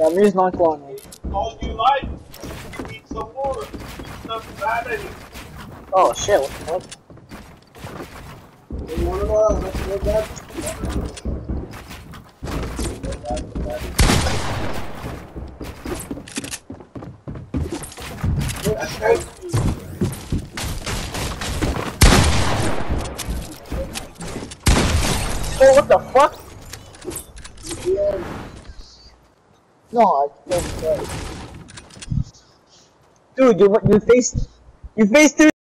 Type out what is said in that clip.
I'm using non-cloning. All you like, you eat some more. Eat nothing bad in it. Oh shit, what the fuck? You want to know? Let's go back. Oh, what the fuck? No, I can't. Dude, you faced 3